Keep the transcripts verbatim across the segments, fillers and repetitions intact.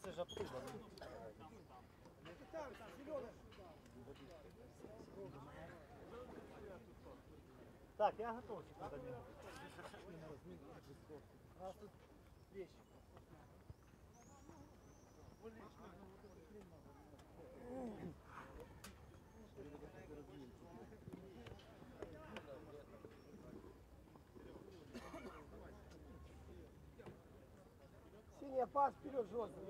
це ж оттуда. Так, я готов. У нас тут вещи. Синяя, пас вперед жестко.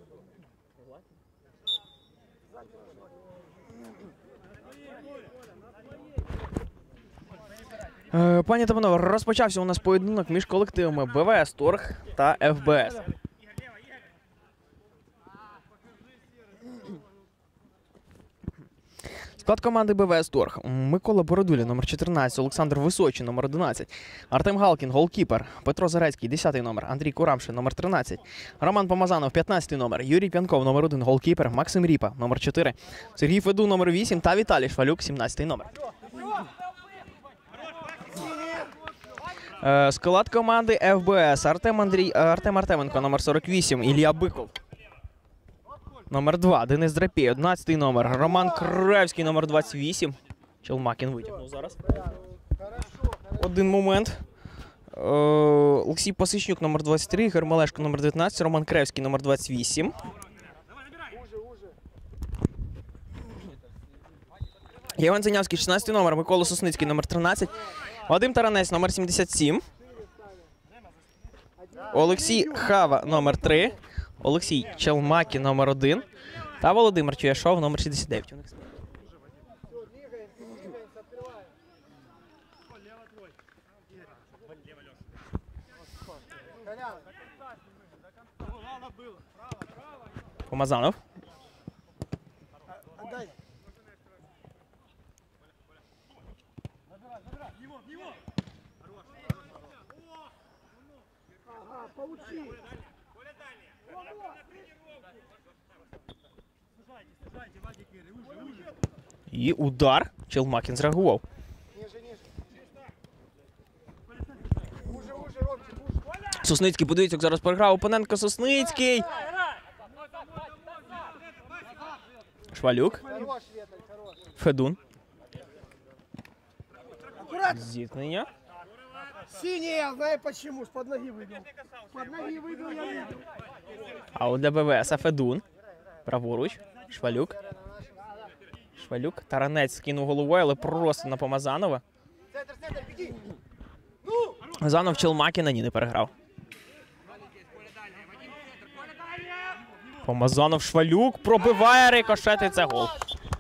Е, Пані та панове, розпочався у нас поєдинок між колективами БВС Торг та еф бе ес. Склад команди БВС Торг: Микола Бородуля, номер чотирнадцять, Олександр Височий, номер одинадцять, Артем Галкін, голкіпер, Петро Зарецький, десятий номер, Андрій Курамшин, номер тринадцять, Роман Помазанов, п'ятнадцятий номер, Юрій П'янков, номер один, голкіпер, Максим Ріпа, номер чотири, Сергій Федун, номер вісім та Віталій Швалюк, сімнадцятий номер. Е, Склад команди еф бе ес: Артем, Андрій, Артем Артеменко, номер сорок вісім, Ілля Биков, номер два, Денис Драпій, одинадцятий номер, Роман Кревський, номер двадцять вісім. Челмакін витягнув зараз. Один момент. Е, Олексій Пасичнюк, номер двадцять три, Ігор Малешко, номер дев'ятнадцять, Роман Кревський, номер двадцять вісім. Євген Зайнявський, шістнадцятий номер, Микола Сосницький, номер тринадцять, Вадим Таранець, номер сімдесят сім, Олексій Хава, номер три, Олексій Челмакін, номер один та Володимир Чуяшов, номер шістдесят дев'ять. Помазанов. І удар. Челмакін зреагував. Сосницький, подивіться, як зараз переграв опонентка. Сосницький. Швалюк. Федун. Зіткнення. Синяя, знаю почему, с под ноги выбил. Под ноги выбил, я выбил. А у для БВС Федун. Праворуч. Швалюк. Швалюк. Таранець скинув головою, але просто на Помазанова. Помазанов Челмакіна ні, не переграв. Помазанов Швалюк пробиває рикошет, і це гол.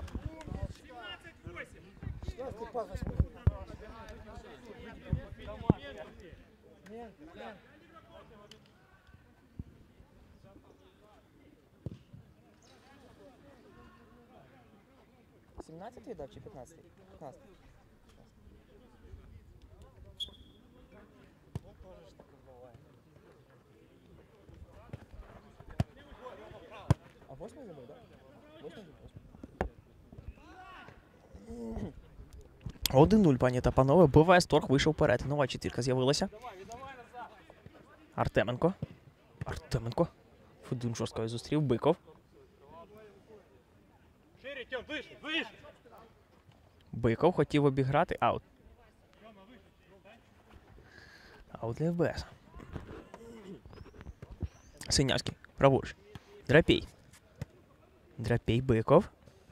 сімнадцятий дав чи п'ятнадцятий? п'ятнадцятий. А восьмий забив, так? Восьмий забив. один нуль, пані та панове. БВС Торг вийшов вперед. Нова четвірка з'явилася. Артеменко. Артеменко. Федун жорстко зустрів. Биков. Биков хотів обіграти. Аут. Аут для еф бе ес. Синявський. Праворуч. Драпій. Драпій, Биков.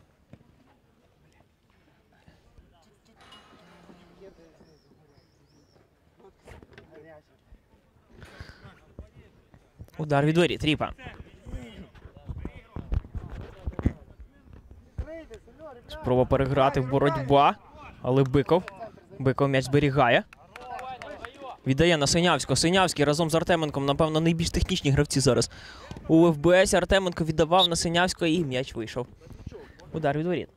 Удар від воріт. Ріпа. Спроба переграти в боротьба. Але Биков. Биков м'яч зберігає. Віддає на Синявського. Синявський разом з Артеменком, напевно, найбільш технічні гравці зараз. У еф бе ес Артеменко віддавав на Синявського і м'яч вийшов. Удар від воріт.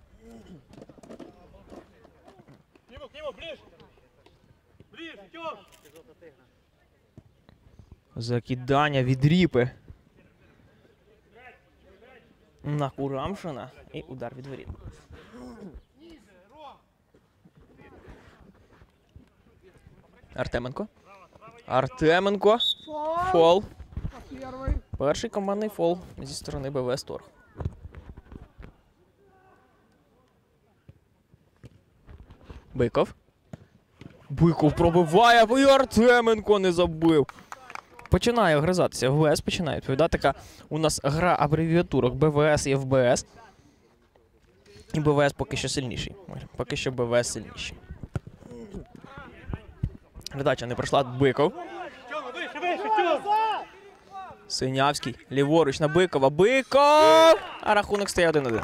Закидання від Ріпи. На Курамшина. І удар від воріт. Артеменко. Артеменко. Фол. Перший командний фол зі сторони БВС Торг. Биков. Биков пробиває, і Артеменко не забив. Починає огризатися. ВВС починає відповідати. Така у нас гра абревіатурок БВС і ФБС. І БВС поки що сильніший. Поки що БВС сильніший. Передача не пройшла. Биков. Синявський. Ліворуч на Бикова. Биков! А рахунок стає один-один.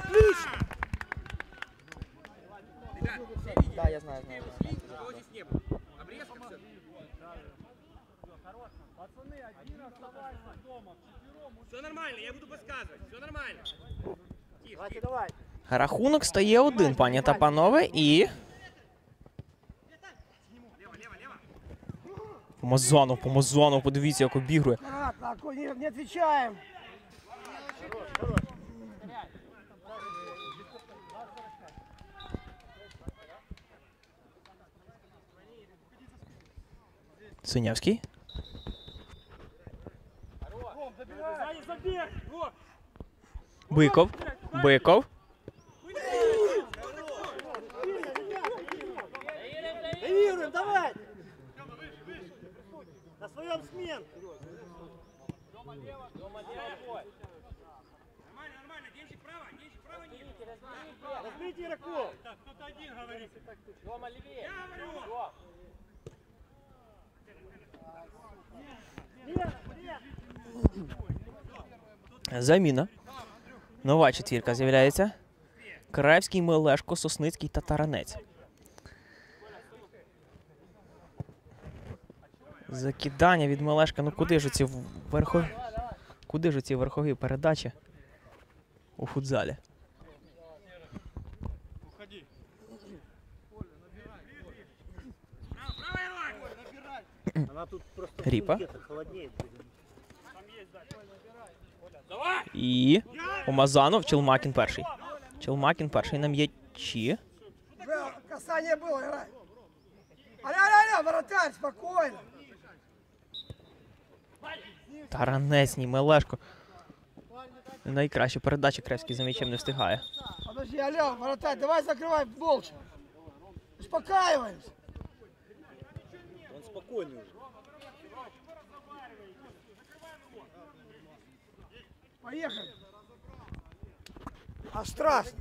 Так, я знаю, знаю. Все нормально, я буду подсказывать. Все нормально. Давайте, давай. Рахунок стає один, пані та панове, і... Помазанов, Помазанов, подивіться, як обігрує. Аккуратно, акку- не, не отвечаем. Синявський. Биков. Биков. Реагируем, давай. На своем смен. Нормально, нормально. Денчик право, денчик право, нет. Разбейте игроков. Так, кто-то один говорит. Рома, левее. Я говорю. Заміна. Нова четвірка з'являється. Краєвський, Мелешко, Сосницький та Таранець. Закидання від Мелешка. Ну куди ж ці верхові? Куди ж ці верхові передачі у футзалі? Она тут просто Рипа. где-то холоднеет. І Помазанов, Челмакін перший. Челмакін перший на м'ячі. Бля, касание было, играй. Аля-аля-аля, вратарь, спокойно. Таранець, ні, Мелешко. Найкраща передача Краєвський за м'ячем не встигає. Подожди, аля, вратарь, давай закрывай молча. Успокаиваемся. Он спокойный уже. Поехали. А страшно.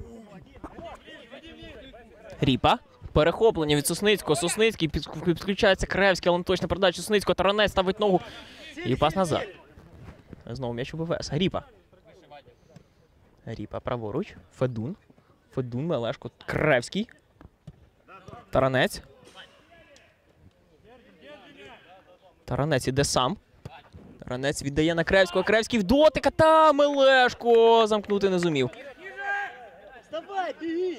Ріпа. Перехоплення від Сосницького. Сосницький під- підключається Краєвський, але не точно передача Сосницького. Таранець ставить ногу. І пас назад. Знову м'яч у БВС. Ріпа. Ріпа праворуч. Федун. Федун, Мелешко. Краєвський. Таранець. Таранець іде сам. Таранець віддає на Краєвського. Краєвський в дотика. Та Мелешко замкнути не зумів. Вставай, беги.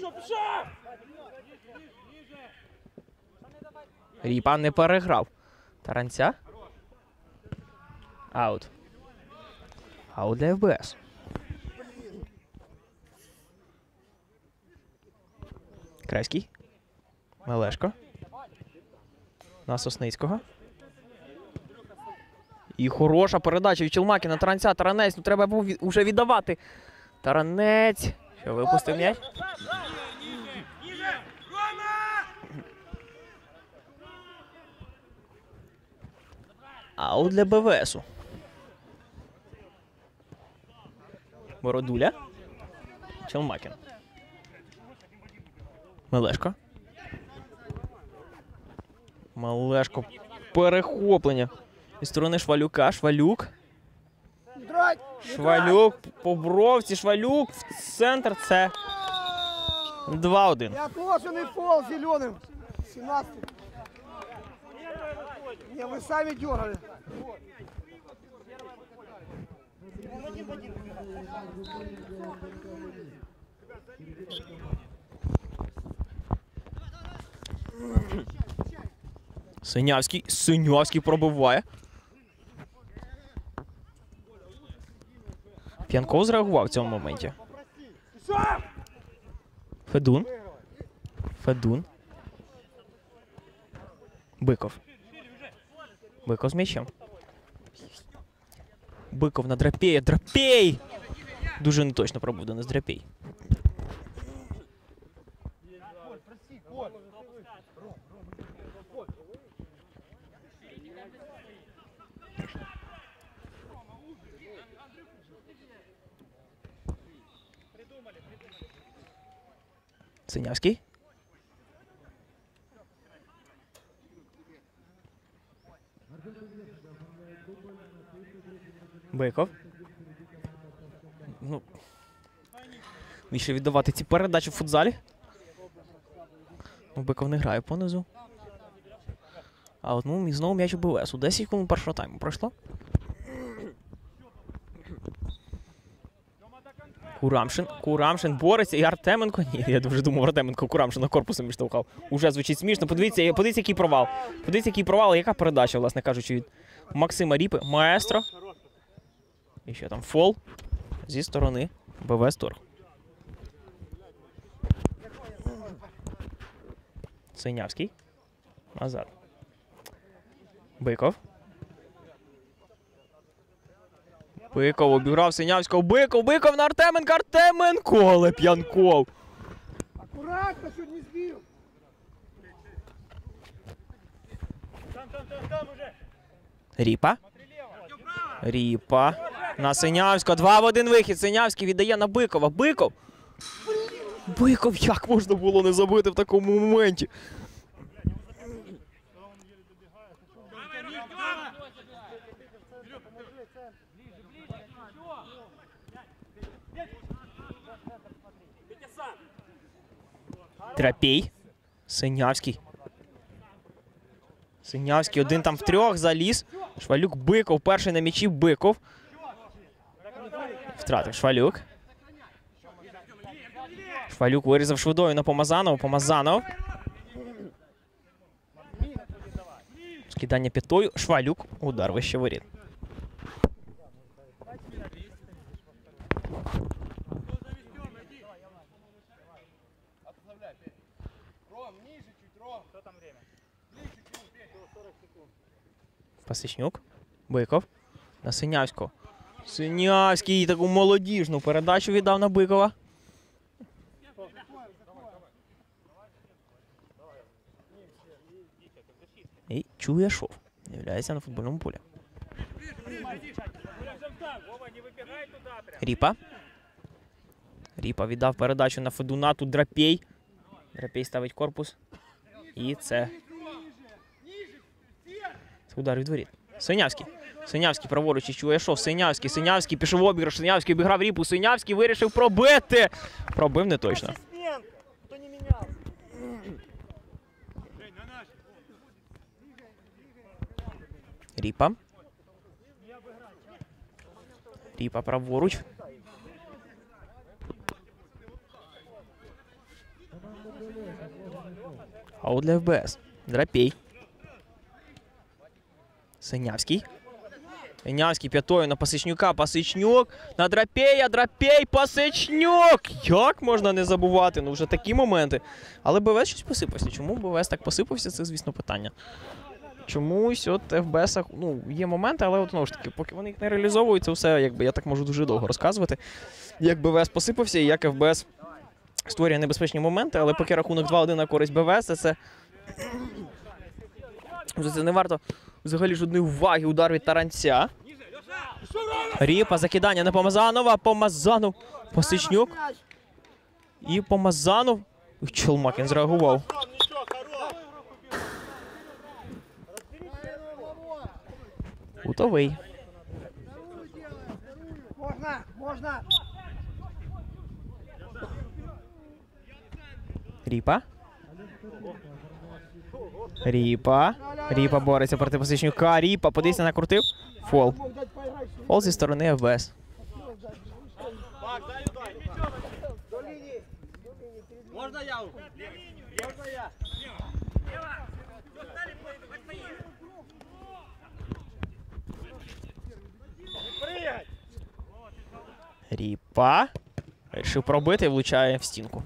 Ріпа не переграв. Таранця. Аут. Аут для ФБС. Краєвський. Мелешко. На Сосницького. І хороша передача від Челмакіна. Таранця. Таранець. Ну треба був від- уже віддавати. Таранець. Що, випустив м'яч? Ниже! Рома! Аут для БВСу. Бородуля. Челмакін. Мелешко. Мелешко. Перехоплення. Із сторони Швалюка. Швалюк. Играть. Швалюк по бровці. Швалюк в центр. Це два один. И отложенный фол зеленым. семнадцатый. Не, вы сами дергали. Синявський. Синявський пробиває. П'янков зреагував в цьому моменті. Федун. Федун. Биков. Биков з м'ячем. Биков на Драпєя. Драпєй! Дуже неточно пробув Денис Драпєй. Синявський. Биков. Ну, більше віддавати ці передачі в футзалі. Ну, Биков не грає понизу. А от ну, знову м'яч у БВС. У десять секунд першого тайму пройшло. Курамшин. Курамшин бореться і Артеменко. Ні, я дуже думав, Артеменко Курамшина корпусом відштовхав. Уже звучить смішно. Подивіться, подивіться, який провал. Подивіться, який провал, яка передача, власне кажучи, від Максима Ріпи. Маестро. І ще там фол зі сторони БВС Торг. Синявський. Назад. Биков. Биков обіграв Синявського. Биков, Биков на Артеменка. Артеменко, але П'янков. Аккуратно, чуть не сбил. Ріпа. Ріпа. На Синявського. Два в один вихід. Синявський віддає на Бикова. Биков. Биков, як можна було не забити в такому моменті? Драпєй. Синявський. Синявський один там в трьох заліз. Швалюк, Биков. Перший на м'ячі. Биков. Втратив Швалюк. Швалюк вирізав швидою на Помазанова. Помазанов. Скидання п'ятою. Швалюк. Удар вище воріт. Пасичнюк. Биков. На Синявського. Синявський таку молодіжну передачу віддав на Бикова. І Чуєшов з'являється на футбольному полі. Ріпа. Ріпа віддав передачу на Федуна. Тут Драпєй. Драпєй ставить корпус. І це... Це удар від воріт. Синявський. Синявський праворуч із Чуєшов. Синявський. Синявський пішов в обіграш. Синявський обіграв Ріпу. Синявський вирішив пробити. Пробив не точно. Ріпа. Ріпа праворуч. Аут для ФБС. Драпєй. Синявський. Синявський п'ятою на Пасичнюка. Пасичнюк на Драпєя. Драпєй, Пасичнюк! Як можна не забувати? Ну вже такі моменти. Але БВС щось посипався. Чому БВС так посипався? Це, звісно, питання. Чомусь от ФБС, ну, є моменти, але от, знову ж таки, поки вони їх не реалізовують, це все, якби, я так можу дуже довго розказувати. Як БВС посипався і як ФБС створює небезпечні моменти, але поки рахунок два один на користь БВС, це, це... це не варто взагалі жодної уваги. Удар від Таранця. Ріпа, закидання на Помазанова. Помазанов. Пасичнюк. І Помазанов. Чолмакін зреагував. Кутовий. Можно, можно. Ріпа. Ріпа. Ріпа бореться проти Пасичнюка. Ріпа, подивіться, накрутив. Фол. Фол зі сторони ФБС. Можно я? Можно я? Ріпа. Вирішив пробити і влучає в стінку.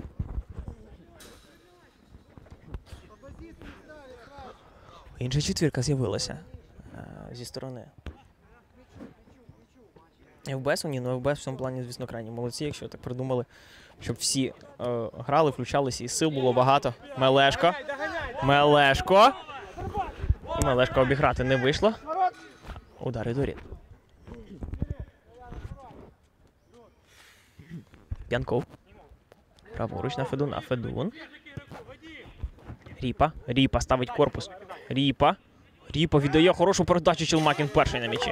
Інша четвірка з'явилася зі сторони ФБС, ні, ну ФБС в цьому плані, звісно, крайні молодці, якщо так придумали, щоб всі е, грали, включалися, і сил було багато. Мелешко. Мелешко. Мелешко обіграти не вийшло. Удари до рід. П'янков. Праворуч на Федуна. Федун. Ріпа. Ріпа ставить корпус. Ріпа. Ріпа віддає хорошу передачу. Челмакін перший на м'ячі.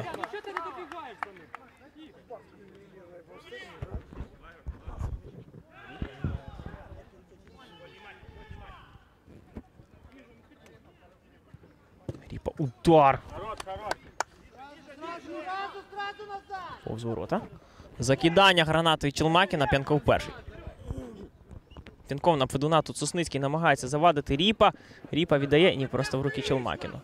Ріпа. Удар. Повз ворота. Закидання гранати від Челмакіна. П'янков перший. П'янков на Федуна. Тут Сосницький намагається завадити Ріпа. Ріпа віддає. Ні, просто в руки Челмакіну.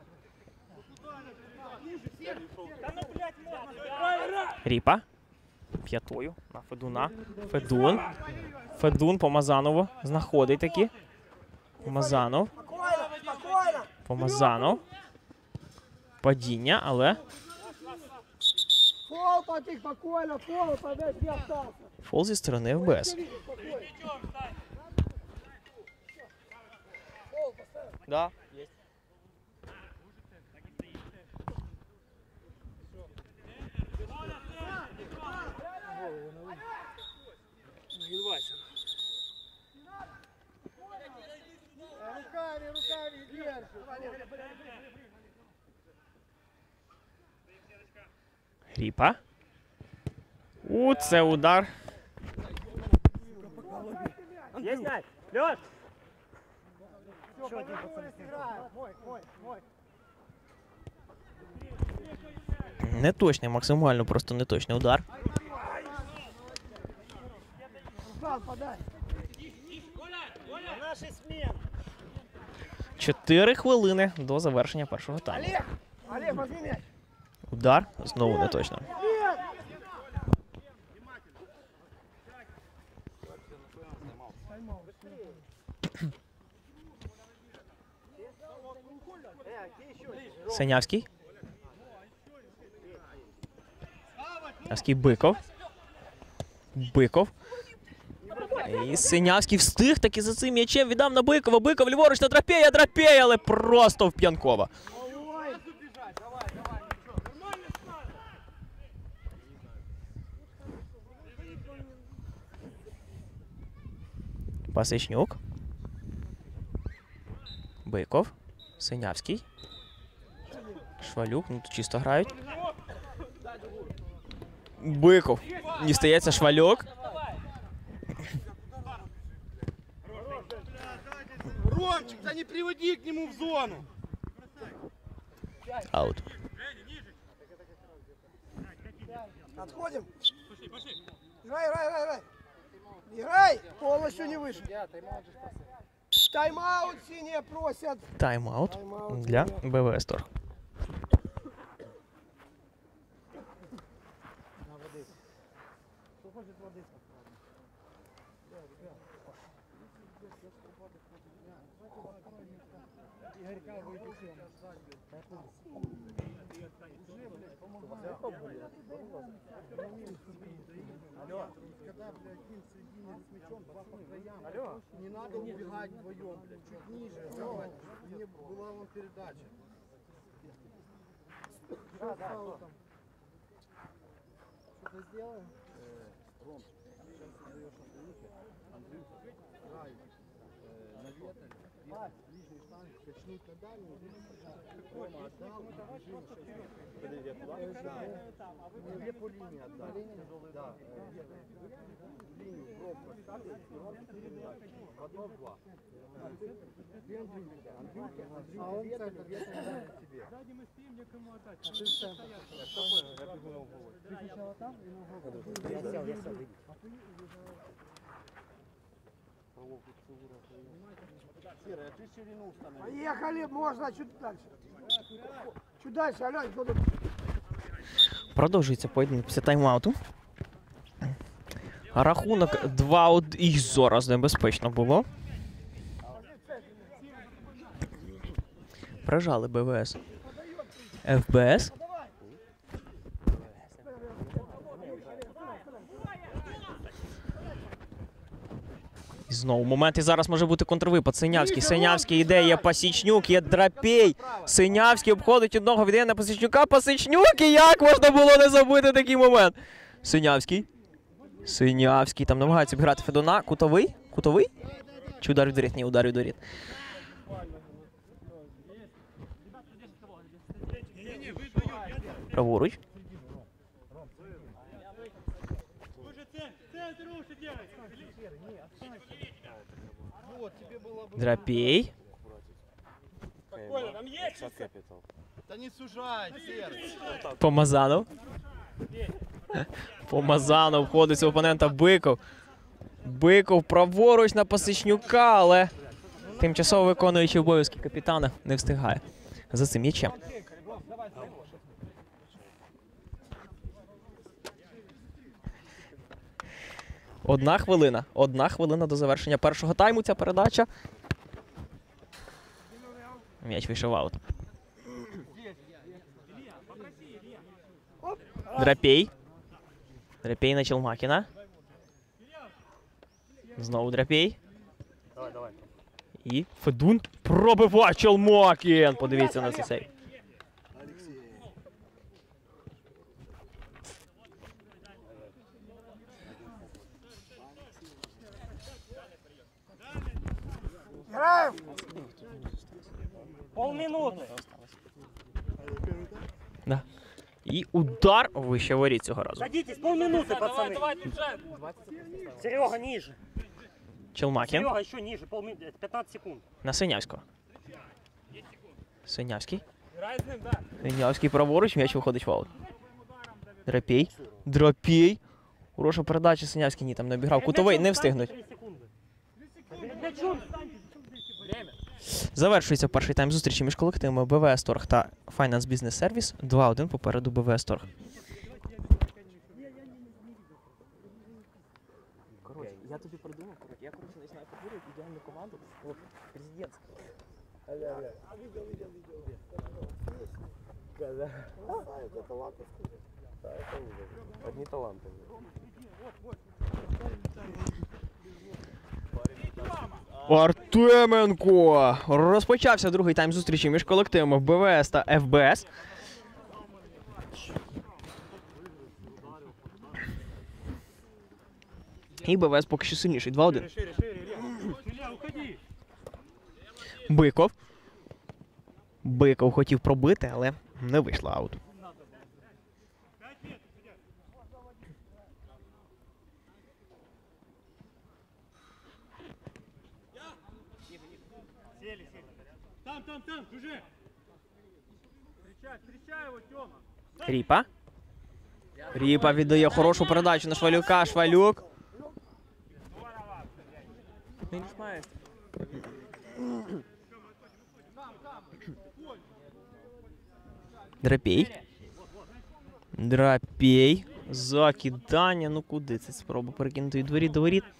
Ріпа. П'ятою на Федуна. Федун. Федун по Мазанову. Знаходить таки. Помазанов. Помазанов. Падіння, але... Фол, Патик, спокойно, фол, подать не остался. Фол зі сторони ФБС. Да, есть. Руками, руками держи. Ріпа. У, це удар. Есть мяч. Лёш. Мой, мой, мой. Неточний, максимально просто неточний удар. Руслан, подай. Наши смен. Чотири хвилини до завершення першого тайму. Олег, Олег, возьми мяч. Удар знову неточно. Нет. Синявський. Синявський, Биков. Биков. І Синявський встиг таки за цим м'ячем. Віддав на Бикова. Биков ліворуч на Драпея. Драпея, але просто в П'янкова. Пасечнюк. Биков. Синявський. Швалюк. Ну тут чисто грають. Биков. Не стається Швалюк. Ромчик, да не приводи к нему в зону. Аут. Отходим. Играй, играй, играй, играй. Играй. Полностью не вышел. Тайм-аут синие просят. Тайм-аут для БВС Торг. Алло, не надо убегать вдвоем, блядь, чуть ниже, давай, чтобы не была вам передача. Что-то сделаем? Ром, сейчас ты даешь на руки, Андрюха, край, на ветер, ближний штанг, качнуть на дальнюю, Рома отдал, бежим сейчас. Да, две по линии отдал, да, линию, пробку ставили, и Ром передачу, в одно-два. Ты Андрюха, Андрюха, Андрюха, ветер, ветер на тебе. Сзади мы стоим, некому отдать. А ты в центр. Я бегу на угловой. Ты сначала там и на угловой? Я сел, я сел, видишь. Серый, а ты ширину установи. Поехали, можно чуть дальше. Чуть дальше, Алёнь, куда? Продовжується поєдинок після тайм-ауту. Рахунок два один. І зараз небезпечно було. Прижали БВС. ФБС. І знову момент, і зараз може бути контрвипад. Синявський, Синявський йде, є Пасічнюк, є Драпій. Синявський обходить одного, віддає на Пасічнюка. Пасічнюк, і як можна було не забити такий момент? Синявський. Синявський, там намагається обіграти Федуна. Кутовий? Кутовий? Чи удар в доріт? Ні, удар в доріт. Праворуч. Драпій. Да не сужай, сердце. Помазанов. Помазанов входить з опонента Биков. Биков праворуч на Пасічнюка, але тимчасово виконуючий обов'язки капітана не встигає за цим м'ячем. Одна хвилина. Одна хвилина до завершення першого тайму. Ця передача. М'яч вийшов аут. Драпій. Драпій на Челмакіна. Знову Драпій. Давай, давай. І Федун пробиває Челмакін. Подивіться на цей сейв. Играем! Полминуты. Да. І удар вище воріт цього разу. Садитесь, полминуты, пацаны. Давай, бюджет. Серега, ниже. Челмакін Серега, еще ниже. Полминуты. Это пятнадцать секунд. на Синявського. Синявський. Грай з ним, да. Синявський праворуч, м'яч виходить в аут. Драпій. Драпій. Хороша передача, Синявський ні, там не обіграв. Кутовий, не встигнуть. Три секунды. Перед мячом. Время. Завершується перший тайм зустрічі між колективами БВС Торг та Finance Business Service. два один попереду БВС Торг. Коротше, я тобі придумав, я, коротше, не знаю, побудую ідеальну команду. От, президент. Одни таланты. Артеменко! Розпочався другий тайм зустрічі між колективами БВС та еф бе ес. І БВС поки що сильніший. два один. Биков. Биков хотів пробити, але не вийшло аут. Там, там, там, уже. Встречай, встречай его, Тёма. Ріпа. Ріпа віддає хорошу передачу на Швалюка. Швалюк. Драпій. Драпій. Закидання. Ну куди це спроба перекинути від воріт до воріт?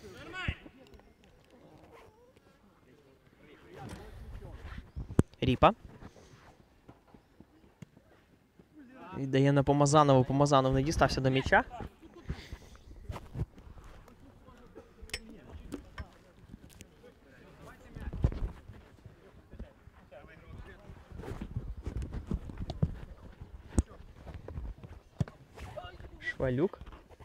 Ріпа. Віддає на Помазанову. Помазанов не дістався до м'яча. Швалюк.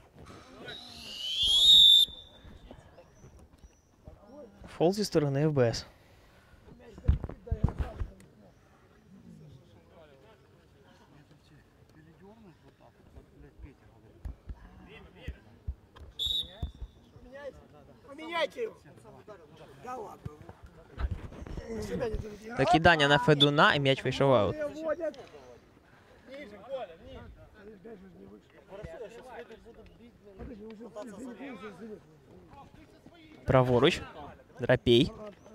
Фол зі сторони еф бе ес. Поменяйте его. Да ладно. Себя не доведите. Закидання на Федуна і м'яч вийшов в аут. Переводят. Праворуч. Драпій.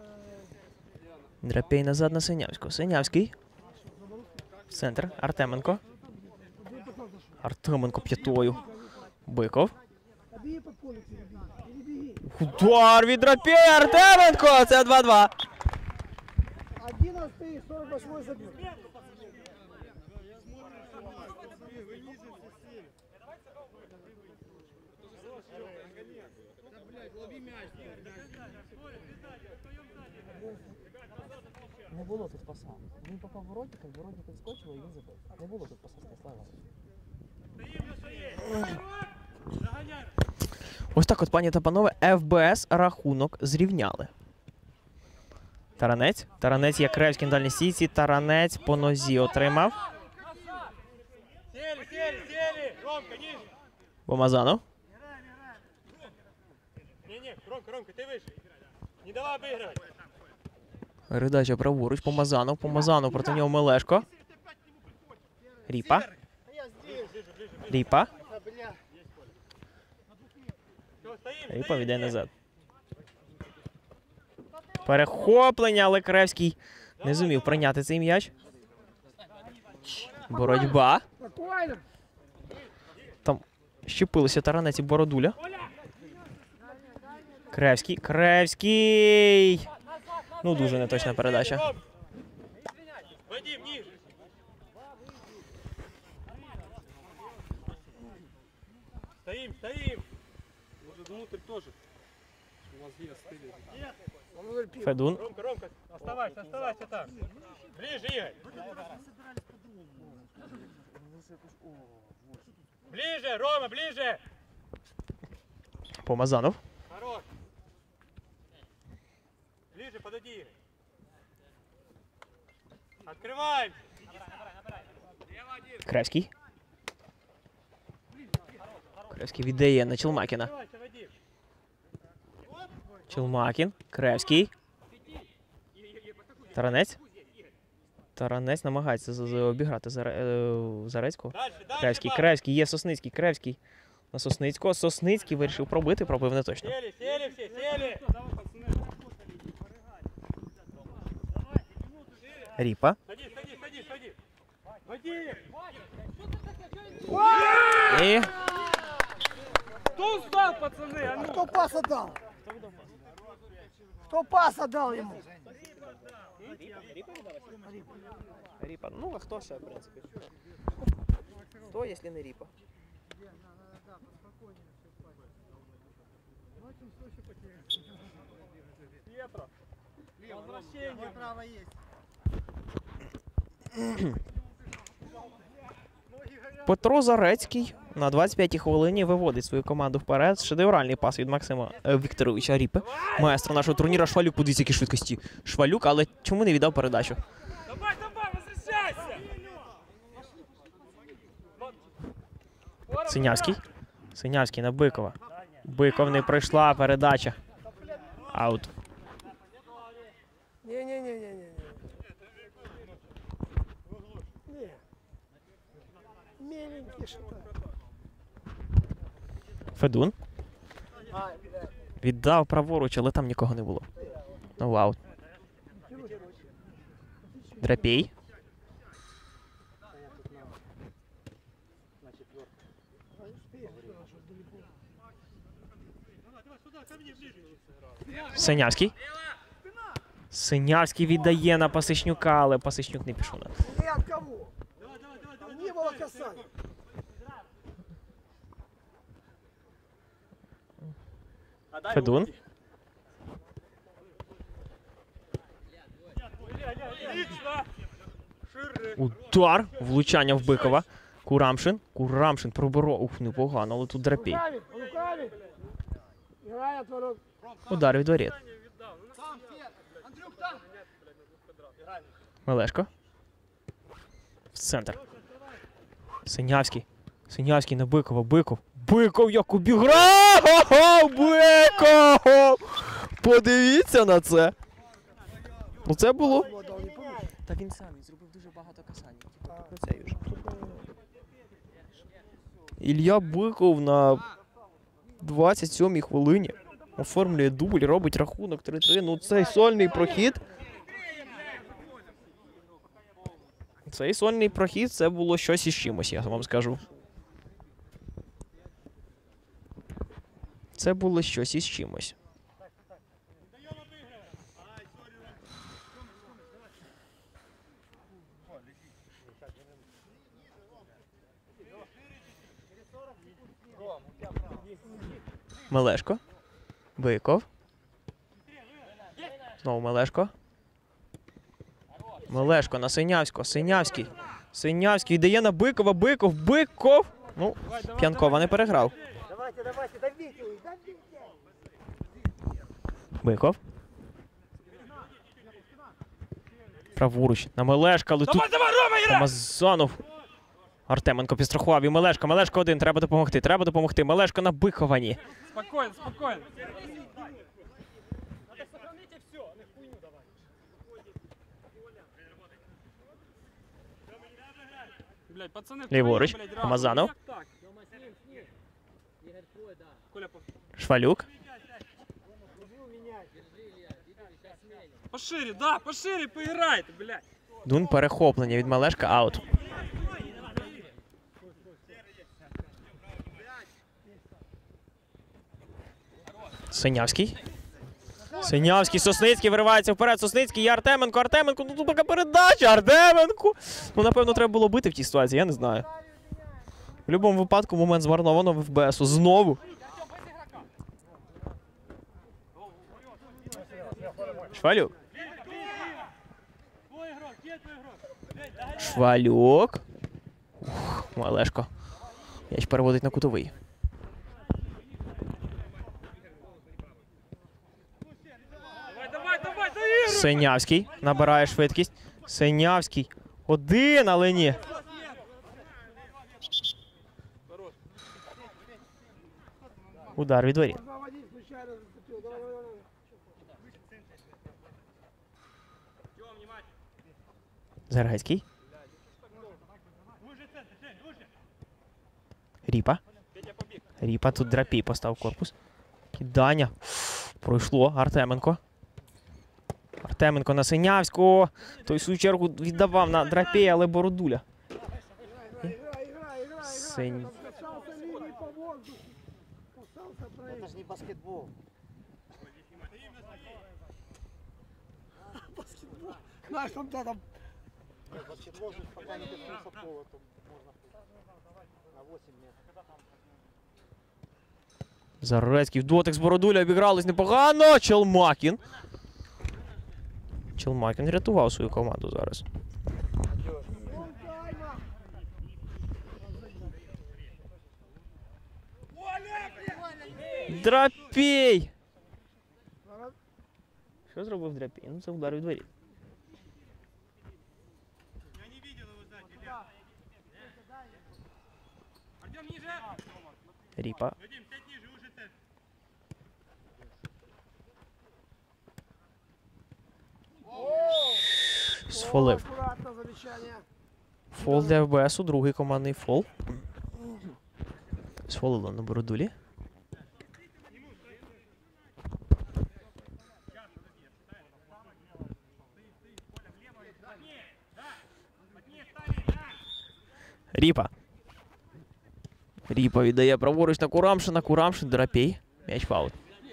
Драпій назад на Синявського. Синявський. В центр. Артеменко. Артеменко п'ятою. Биков. Беги по полю, перебеги. Перебеги. Удар від Драпія. Артеменко! Це два два. одиннадцатый, сорок восьмой забил. Не було тут паса. Він попав в воротника, воротник відскочив і він забив. Не було тут паса, Станіслав Іванович. Ось так от, пані та панове, еф бе ес рахунок зрівняли. Таранець. Таранець є Кревський на дальній стійці. Таранець по нозі отримав. Сели, сели, сели! Ромка, ниже! Помазанов. Не-не, Ромка, Ромка, ты выше. Не давай обыгрывать. Передача праворуч. Помазанов. Помазанов проти нього Мелешко. Ріпа. Ріпа. Всё, стоим, Ріпа стоим, віде стоим. назад. Перехоплення, але Кревський не зумів прийняти цей м'яч. Боротьба. Спокойно. Там щепилися Таранець і Бородуля. Кревський. Кревський! Ну, дуже неточна передача. Ром. Вадим, ниже. Стоим, стоим. Может, внутрь тоже. У вас есть стыли. Федун. Ромка, Ромка, оставайся, оставайся там. Ближе, Игорь. Ближе, Рома, ближе. Помазанов. Хорош. Ближе, подойди, Игорь. Открывай. Кревський. Кревський віддає на Челмакіна. Открывайся, Вадим. Челмакін. Кревський. Таранець. Таранець намагається з- з- обіграти Заре- е, Зарецького. Дальше, дальше. Кревський. пас. Кревський. Є Сосницький. Кревський. На Сосницького. Сосницький вирішив пробити. Пробив не точно. Сели, сели все, сели. Ріпа. Садись, садись, садись, садись. Вадим. І Кто устал, пацаны? А ну! Кто пас отдал? Кто пас отдал ему? Ріпа. Ну, а хто ще, в принципі? Хто, якщо не Ріпа? Петро. Возвращение. Право есть. Петро Зарецький на двадцять п'ятій хвилині виводить свою команду вперед. Шедевральний пас від Максима е, Вікторовича Ріпи. Маестро нашого турніру Швалюк. Подивіться, які швидкості. Швалюк, але чому не віддав передачу? Давай, давай, возвращайся. Синявський. Синявський на Бикова. Биков не пройшла передача. Аут. Не-не-не-не-не. Не. Меленький что-то. Федун. Віддав праворуч, але там нікого не було. Ну, аут. Драпій. Синявський. Синявський віддає на Пасичнюка, але Пасичнюк не пішов на. Ни от кого. Не было касания. Федун. Отлично. Шире. Удар. Влучання в Бикова. Курамшин. Курамшин проборов. Ух, непогано, але тут Драпій. Руками, руками. Играй от ворот. Удар від воріт. Мелешко. В центр. Синявський. Синявський на Бикова. Биков. Биков як обіграв! Хо-хо! Биков! Подивіться на це. Ну це було. Та він сам він зробив дуже багато касань. Ну це вже. Ілля Биков на двадцять сьомій хвилині оформлює дубль, робить рахунок три три. Ну цей сольний прохід. Цей сольний прохід, це було щось із чимось, я вам скажу. Це було щось із чимось. Мелешко. Биков. Знову Мелешко. Мелешко на Синявського. Синявський. Синявський віддає на Бикова. Биков. Биков. Ну, П'янкова не переграв. Давайте, давайте, давите, давите. Биков. Праворуч. На Мелешка. Але тут Давай, давай, Рома, грай! Рамазанов. Артеменко підстрахував. І Мелешко. Мелешко один. Треба допомогти. Треба допомогти. Мелешко на Бикова. Ні. Спокойно, спокойно. Блядь, пацаны, Ліворуч. блядь, Рамазанов. як так? Коля, Швалюк. пошире, да, пошире поиграйте, блядь. Дун перехоплення від Мелешка. Аут. Синявський. Синявський, Сосницький виривається вперед. Сосницький і Артеменко. Артеменко. Ну тут така передача. Артеменко. Ну, напевно, треба було бити в тій ситуації, я не знаю. В будь-якому випадку момент змарновано в ФБСу. Знову. Швалюк. Швалюк. Ух, Мелешко. М'яч переводить на кутовий. Давай, давай, давай, доигрывай! Синявський набирає швидкість. Синявський. Один, але ні. Удар від воріт. Заводить, случайно зацепил. Давай, давай, давай. Заргайський. Ріпа. Ріпа, тут Драпій постав корпус. Кидання. Пройшло. Артеменко. Артеменко на Синявського. Той в свою чергу віддавав на Драпія, але Бородуля. Играй, играй, играй, играй. Синь. Там касался линии по воздуху. Касался проект. Это же не баскетбол. Баскетбол. Знаешь, там, да, там. Нет, баскетбол же пока не коснулся пола, то можно на восемь метров. Зарецький в дотик з Бородуля обігрались непогано. Челмакін. Челмакін врятував свою команду зараз. Вон тайма. Драпій! Що зробив Драпій? Ну, це удар від воріт. Артем, ниже! Ріпа. Вадим, пять ниже, уже ты. Сфолив. Аккуратно, замечание. Фол для ФБСу, другий командний фол. Сфолило на Бородулі. Ріпа. Ріпа віддає праворуч на Курамшина. Курамшин, Драпій. М'яч фаул.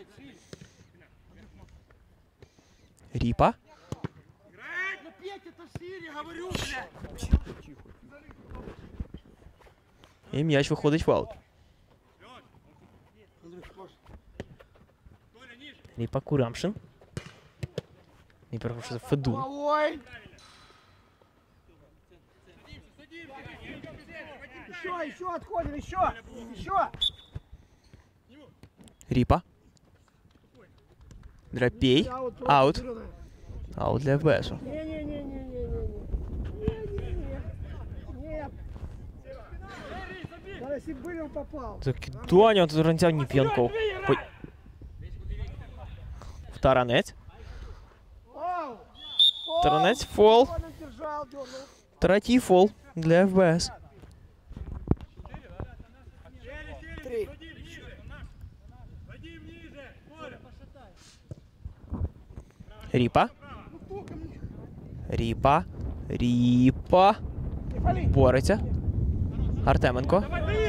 Ріпа. Играть! Ну, Петя, это шире, говорю, блядь! І м'яч виходить фаул. Ріпа, Курамшин. Не перепрошую, Федун. Головой. Еще, еще отходим, еще, еще. Ріпа. Драпій. Аут. Аут для ФБСу. Не-не-не-не-не-не. Нет. Да, если бы были, он попал. Так, Доня, тут ранцяв не П'янков. Ой. Таранець. Оу. Таранець, фол. Он держал, дернул. Третій фол для ФБС. Три. Вадим, ниже! Коля! Ріпа. Ріпа. Ріпа. Не пали. Бореться. Артеменко.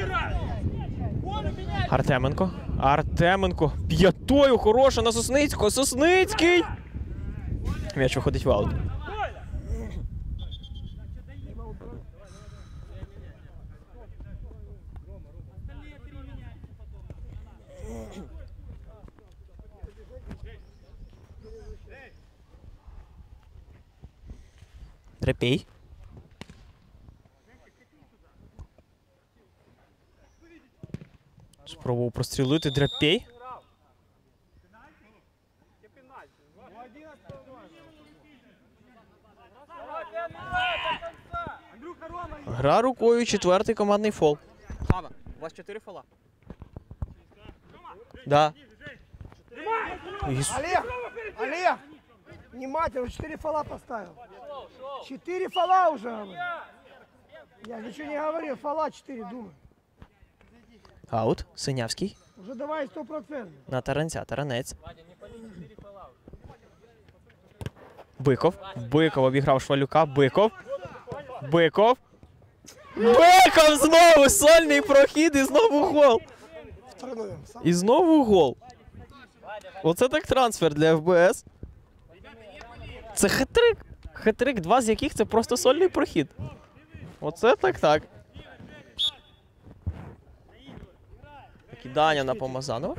Артеменко. Артеменко. П'ятою хороша на Сосницького. Сосницький. М'яч виходить в аут. Драпій. Спробував прострілити Драпій. Гра рукою, четвертий командний фол. Хава, у вас чотири фола? Да. Ис- Олег, Олег, внимательно, четыре фола поставил. Четыре фола уже, говорю. Я ничего не говорил, фола четыре, думаю. Аут, Синявський. Уже давай сто процентов. На Таранця, Таранець. Биков. Биков обіграв Швалюка. Биков. Биков. Биков знову! Сольний прохід і знову гол. Второй номер. Сам. І знову гол. Оце так трансфер для еф бе ес. Це хет-трик. Хет-трик, два з яких це просто сольний прохід. Оце так так. Кидання на Помазанова.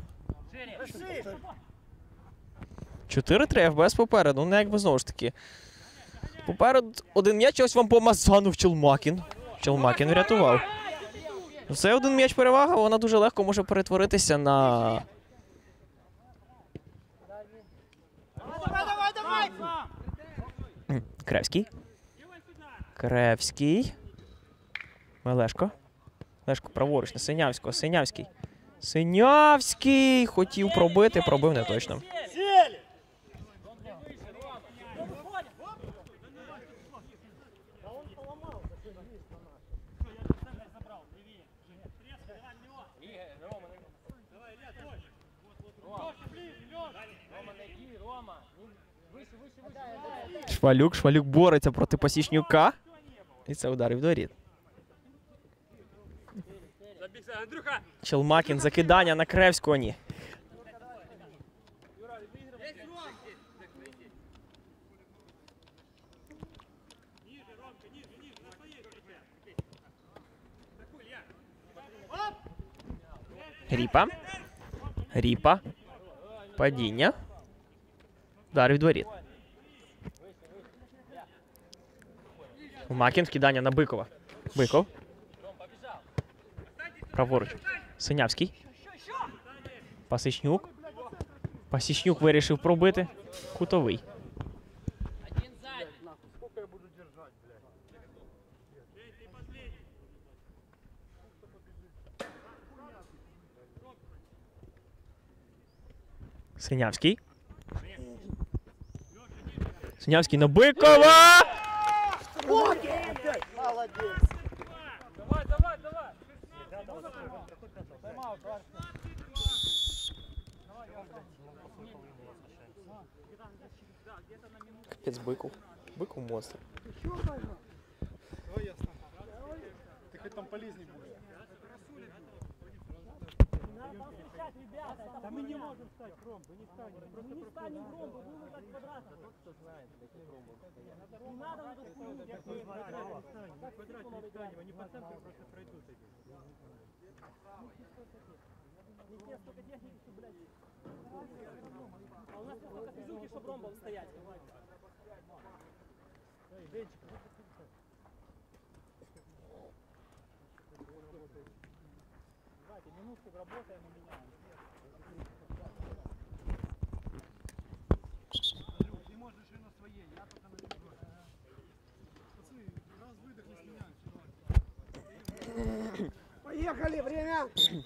чотири три, еф бе ес попереду. Ну, якби знову ж таки. Попереду один м'яч, ось вам Помазанов Челмакін. Челмакін врятував. Це один м'яч перевага, вона дуже легко може перетворитися на... М, Кревський. Кревський. Мелешко. Лешко праворуч на Синявського. Синявський. Синявський! Хотів пробити, пробив не точно. Швалюк, Швалюк бореться проти Пасічнюка. І це удар в дворіт. Челмакін, закидання на Кревського, ні. Ріпа. Ріпа. Падіння. Удар від воріт. Макін, вкидання на Бикова. Биков. Праворуч. Синявський. Пасічнюк. Пасічнюк вирішив пробити. Кутовий. Синявський. Синявський на Бикова! Давай, давай, давай. Капець, Биков. Биков монстр. Ты хоть там полезней будешь. Да мы не можем встать, Ром, вы не станем. Просто Не станем в ромбу, будем так квадратно. Не надо на доску. как мы в квадрате встанем. Мы в квадрате не встанем, они по центру просто пройдут. Не те столько техники, что, блядь. А у нас столько физулки, чтобы ромбом стоять. Давайте минутку работаем и меняем. Ты можешь и на своей, я только на другой. Пацаны, раз выдохли, сменяем. Поехали, время.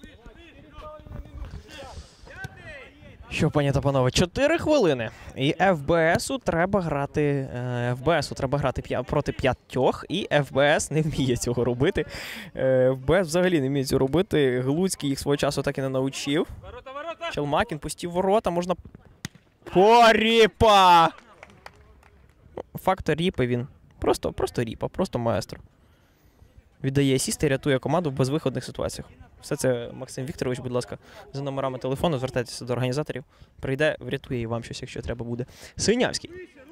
Що, пані та панове, чотири хвилини. І еф бе есу треба грати, еф бе есу треба грати п'я- проти п'ятьох, і еф бе ес не вміє цього робити. Е, еф бе ес взагалі не вміє цього робити. Глуцький їх свого часу так і не навчив. Ворота, ворота! Челмакін, пусті ворота, можна... О, Ріпа! Фактор Ріпи він. Просто, просто Ріпа, просто маестро. Віддає асіст і рятує команду в безвиходних ситуаціях. Все це Максим Вікторович, будь ласка, за номерами телефону, звертайтеся до організаторів. Прийде, врятує і вам щось, якщо треба буде. Синявський.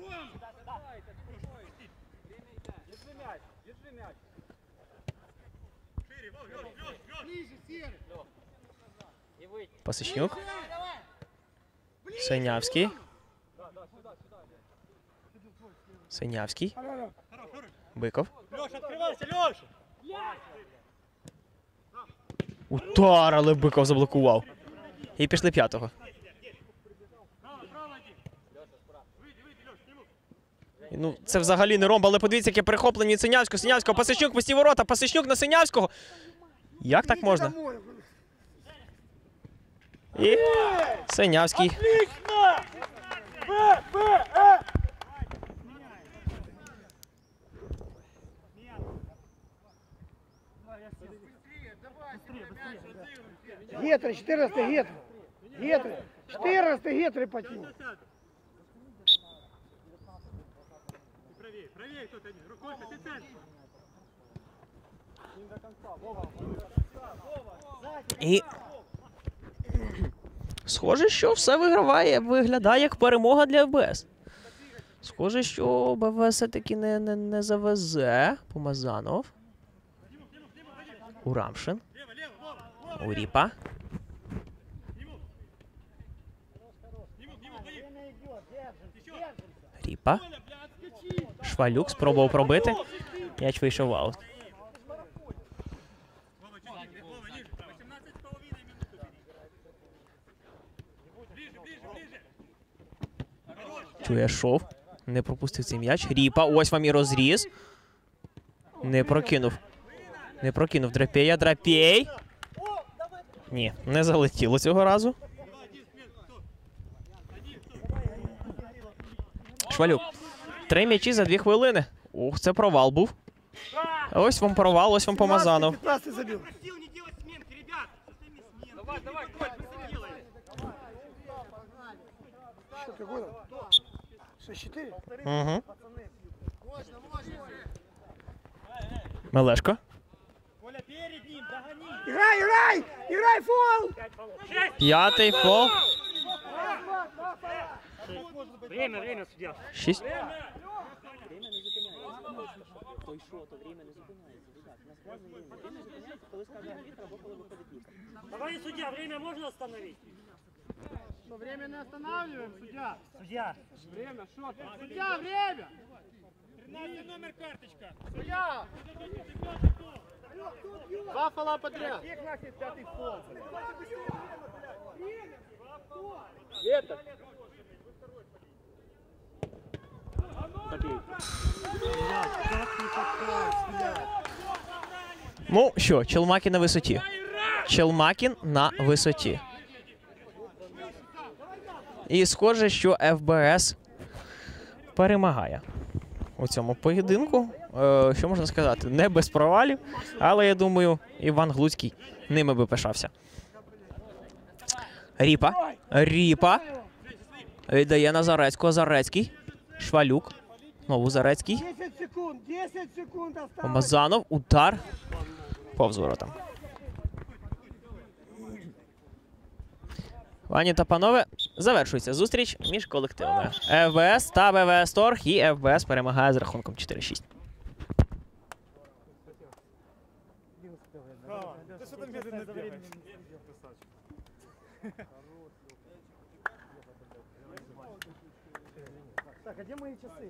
Пасічнюк. Синявський. Синявський. Алло, алло. Биков. Леша, открывайся, Леша! Удар, але Биков заблокував. І пішли п'ятого. Ну, це взагалі не ромб, але подивіться, яке перехоплення від Синявського. Синявського, Пасичнюк, пусті ворота, Пасичнюк на Синявського. Як так можна? Домой. І Синявський. Отлично! Б, Б, Э! Гетры, четырнадцатый гетры. Гетры. четырнадцатый гетры потянул. Правее, правее кто-то один. Рукой, ты центр. І схоже, що все виграває, виглядає як перемога для ФБС. Схоже, що БВ все-таки не, не, не завезе. Помазанов. Урамшин. Уріпа. Ріпа. Швалюк спробував пробити. М'яч вийшов в аут. Чує шов. Не пропустив цей м'яч. Ріпа. Ось вам і розріз. Не прокинув. Не прокинув Драпея. Драпей. Ні, не залетіло цього разу. Швалюк. Три м'ячі за дві хвилини. Ух, це провал був. Ось вам провал, ось вам Помазанов. пятнадцать забил. Сил не делать сменки, ребят! Давай, давай, Коль, ты делаешь. Что какой там? шесть четыре? Угу. Мелешко. Коля, перед ним, догони! Играй, играй! Играй, фол! П'ятий фол. Время, время, судья. Шість. Давай, судья, время можно остановить? Что, время не останавливаем, судья? Судья. Время, что ты? Судья, время! тринадцатый номер карточка. Судья! Два фола подряд. Пятый фол. Ветер. Ну що, Челмакін на висоті. Челмакін на висоті. І схоже, що ФБС перемагає у цьому поєдинку. Е, що можна сказати? Не без провалів, але я думаю, Іван Глуцький ними би пишався. Ріпа. Ріпа. Віддає на Зарецького. Зарецький. Швалюк. Знову Зарецький. десять секунд, десять секунд осталось. Помазанов. Удар. Повз воротам. Пані та панове, завершується зустріч між колективами. ФБС та БВС Торг, і ФБС перемагає з рахунком чотири шість. Ты что там медленно бегаешь? Так, а где мои часы?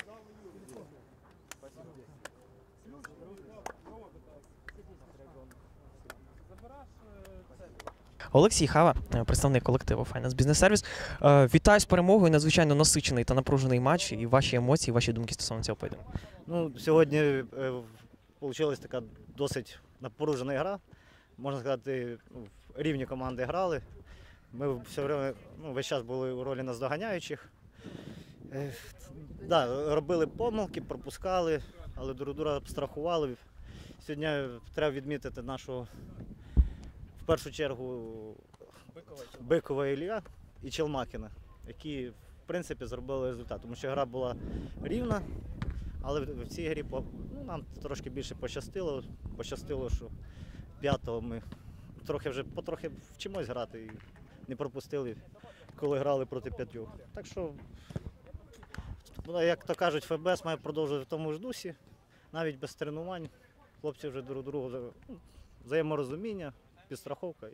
Олексій Хава, представник колективу Finance Business Service. Е, Вітаю з перемогою. Надзвичайно насичений та напружений матч. І ваші емоції, ваші думки стосовно цього поєдинку. Ну, сьогодні вийшла така досить напружена гра. Можна сказати, ну, рівні команди грали. Ми все время, ну, весь час були у ролі наздоганяючих. Е, да, робили помилки, пропускали, але друг друга страхували. Сьогодні треба відмітити нашого, в першу чергу, Бикова Ілля і Челмакіна, які, в принципі, зробили результат. Тому що гра була рівна, але в цій грі ну, нам трошки більше пощастило. Пощастило, що п'ятого ми трохи вже потрохи вчимось грати і не пропустили, коли грали проти п'ятьох. Так що, як то кажуть, ФБС має продовжувати в тому ж дусі, навіть без тренувань. Хлопці вже друг другу ну, взаєморозуміння, підстраховка і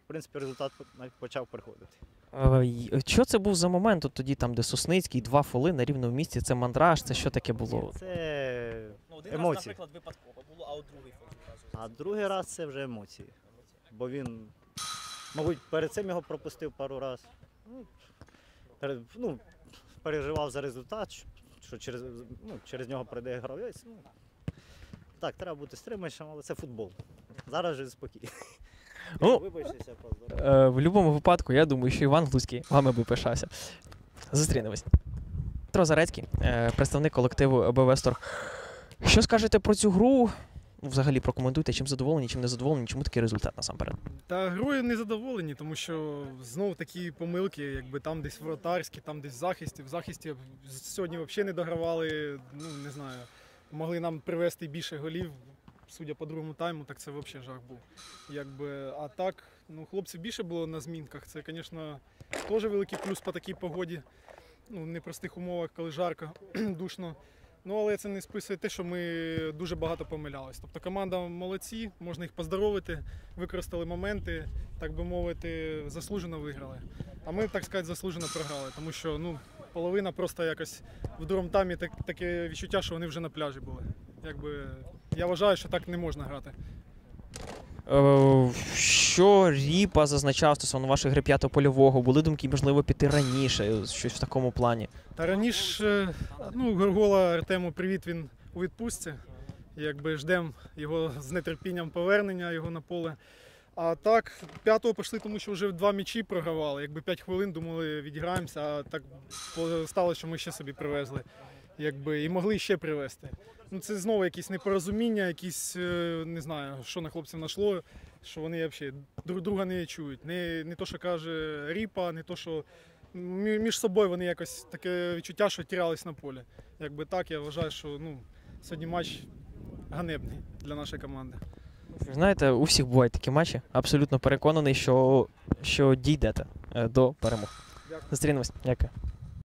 в принципі, результат навіть почав приходити. Е, й- Що це був за момент от тоді, там, де Сосницький, два фоли на рівному місці, це мандраж, це що таке було? Це Ну, емоції. випадково було, а от другий фол одразу. А другий раз це вже емоції. Бо він, мабуть, перед цим його пропустив пару разів. Ну, перед, ну, переживав за результат, що- що через, ну, через нього пройде гравець. Ну, так, треба бути стриманішим, але це футбол. Зараз же спокій. Ну, Вибачтеся, поздоров. Е, В будь-якому випадку, я думаю, що Іван Глузький вами би пишався. Зустрінемось. Петро Зарецький, е, представник колективу БВ Сторг. Що скажете про цю гру? Ну, взагалі прокоментуйте, чим задоволені, чим не задоволені, чому такий результат насамперед? Та грою не задоволені, тому що знову такі помилки, якби там десь вратарські, там десь в захисті. В захисті сьогодні взагалі не догравали, ну не знаю, могли нам привести більше голів. Судя по другому тайму, так це взагалі жах був. Якби, а так, ну, хлопців більше було на змінках. Це, звісно, теж великий плюс по такій погоді. Ну, в непростих умовах, коли жарко, душно. Ну, але це не списує те, що ми дуже багато помилялись. Тобто команда молодці, можна їх поздоровити, використали моменти, так би мовити, заслужено виграли. А ми, так сказати, заслужено програли, тому що ну, половина просто якось в другому таймі так, таке відчуття, що вони вже на пляжі були. Якби, я вважаю, що так не можна грати. Е, Що Ріпа зазначав стосовно вашої гри п'ятого польового? Були думки, можливо, піти раніше, щось в такому плані? Та раніше, ну, Горгола Артему привіт, він у відпустці. Якби ждемо його з нетерпінням повернення його на поле. А так, п'ятого пішли, тому що вже два м'ячі програвали. Якби п'ять хвилин думали, відіграємося, а так сталося, що ми ще собі привезли. Якби, і могли ще привезти. Ну, це знову якісь непорозуміння, якісь, е, не знаю, що на хлопців нашло, що вони взагалі друг друга не чують. Не, не то, що каже Ріпа, не то, що мі- між собою вони якось таке відчуття, що тірялись на полі. Якби так, я вважаю, що ну, сьогодні матч ганебний для нашої команди. Знаєте, у всіх бувають такі матчі. Абсолютно переконаний, що, що дійдете е, до перемог. Дякую. Зустрінемось. Дякую.